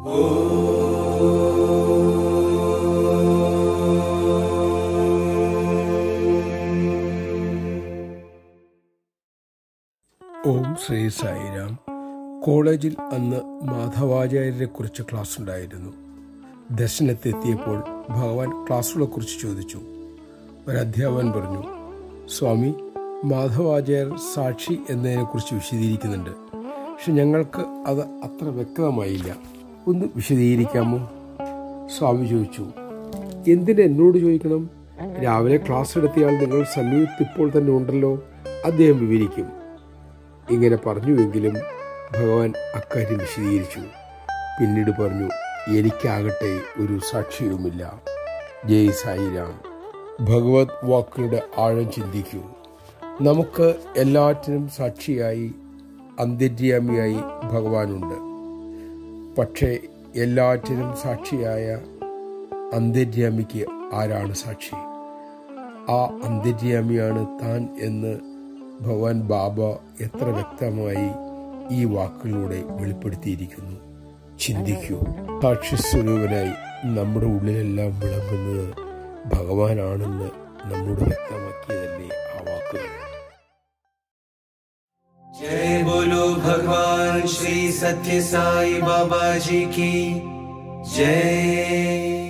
ഓം ശ്രീ സായിരാം. കോളേജിൽ അന്ന് മാധവാചാര്യരെ കുറിച്ച് ക്ലാസ് ഉണ്ടായിരുന്നു. ദർശനത്തെത്തിയപ്പോൾ ഭഗവാൻ ക്ലാസ്സുകളെക്കുറിച്ച് ചോദിച്ചു. ഒരധ്യാപകൻ പറഞ്ഞു, സ്വാമി, മാധവാചാര്യർ സാക്ഷി എന്നതിനെക്കുറിച്ച് വിശദീകരിക്കുന്നുണ്ട്. പക്ഷെ ഞങ്ങൾക്ക് അത് അത്ര വ്യക്തമായില്ല. ഒന്ന് വിശദീകരിക്കാമോ? സ്വാമി ചോദിച്ചു. എന്തിന് എന്നോട് ചോദിക്കണം? രാവിലെ ക്ലാസ് എടുത്തയാൾ നിങ്ങൾ സമീപത്ത് ഇപ്പോൾ തന്നെ ഉണ്ടല്ലോ, അദ്ദേഹം വിവരിക്കും. ഇങ്ങനെ പറഞ്ഞുവെങ്കിലും ഭഗവാൻ അക്കാര്യം വിശദീകരിച്ചു. പിന്നീട് പറഞ്ഞു, എനിക്കാകട്ടെ ഒരു സാക്ഷ്യവുമില്ല. ജയ് സായിരാം. ഭഗവത് വാക്കുകളുടെ ആഴം ചിന്തിക്കൂ. നമുക്ക് എല്ലാറ്റിനും സാക്ഷിയായി, അന്തര്യാമിയായി ഭഗവാനുണ്ട്. പക്ഷേ എല്ലാറ്റിനും സാക്ഷിയായ അന്തര്യാമിക്ക് ആരാണ് സാക്ഷി? ആ അന്തര്യാമിയാണ് താൻ എന്ന് ഭഗവാൻ ബാബ എത്ര വ്യക്തമായി ഈ വാക്കുകളിലൂടെ വെളിപ്പെടുത്തിയിരിക്കുന്നു. ചിന്തിക്കൂ. സാക്ഷിസ്വരൂപനായി നമ്മുടെ ഉള്ളിലെല്ലാം വിളങ്ങുന്നത് ഭഗവാനാണെന്ന് നമ്മോട് വ്യക്തമാക്കിയതല്ലേ ആ വാക്കുകൾ. जय बोलो भगवान श्री सत्य साई बाबा जी की जय.